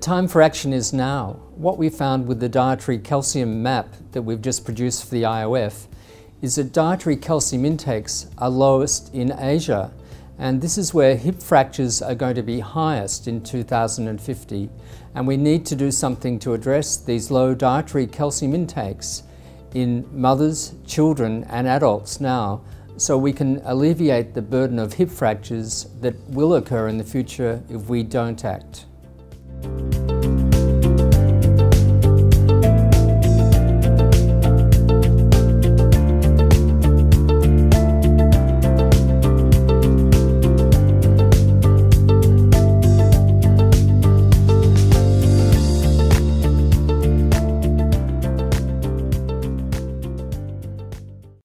time for action is now. What we found with the dietary calcium map that we've just produced for the IOF is that dietary calcium intakes are lowest in Asia, and this is where hip fractures are going to be highest in 2050, and we need to do something to address these low dietary calcium intakes in mothers, children and adults now, so we can alleviate the burden of hip fractures that will occur in the future if we don't act.